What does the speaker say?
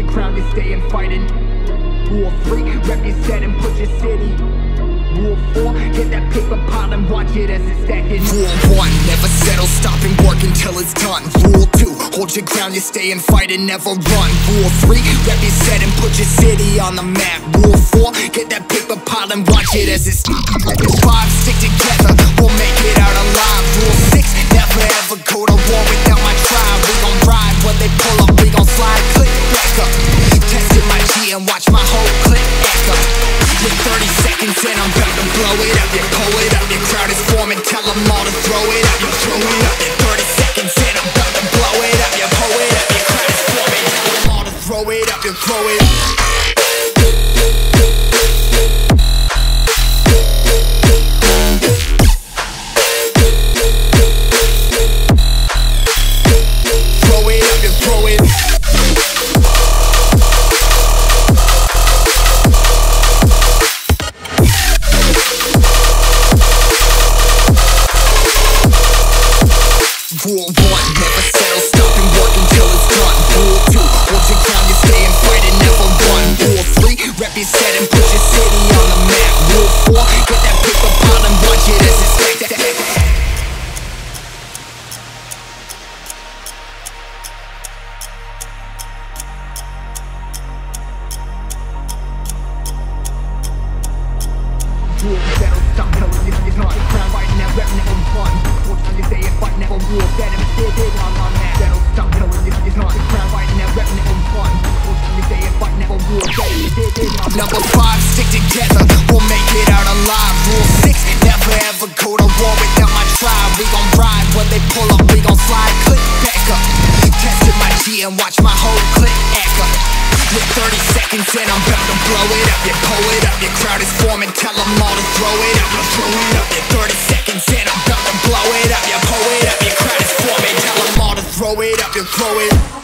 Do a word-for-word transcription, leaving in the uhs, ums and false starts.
your crown, you're staying fighting. Rule three, rep your set and push your city. Rule four, hit that paper pile and watch it as it's stacking. Rule one, never settle, stopping work until it's done. Rule two, hold your ground, you stay and fight and never run. Rule three, rep your set and put your city on the map. Rule four, hit that paper pile and watch it as it's five, stick together, we'll make it out alive. Rule six, never ever go to war without my tribe. We gon' ride when they pull up, we gon' slide, click back up. Testing my G and watch my whole clip echo. With thirty seconds and I'm about to blow it up. You pull it up, your crowd is forming, tell them all to throw it up. You throw it up, in thirty seconds and I'm about to blow it up. You pull it up, your crowd is forming, tell them all to throw it up. You throw it up. Rule one, never settle, stopping work until it's done. Rule two, hold your ground, you stay and fight and never run. Rule three, rep your set and put your city on the map. Rule four, get that paper pile and watch it as it's stacked. Rule settle, stop telling you it's not your crown, fighting that rep never run. Hold your stay and fight never rule, set and sit it on on that. Settle, stop telling you it's not your crown, fighting that rep never run. Hold your stay and fight never rule, set and sit it on. Number five, stick together, we'll make it out alive. Rule six, never ever go to war without my tribe. We gon' ride when they pull up, we gon' slide, click back up. Testing my G and watch my whole clip echo. With thirty seconds and I'm about to blow it up. You pull it up, your crowd is forming, tell them all to throw it up. You throw it up, in thirty seconds and I'm about to blow it up. You pull it up, your crowd is forming, tell them all to throw it up. You throw it up.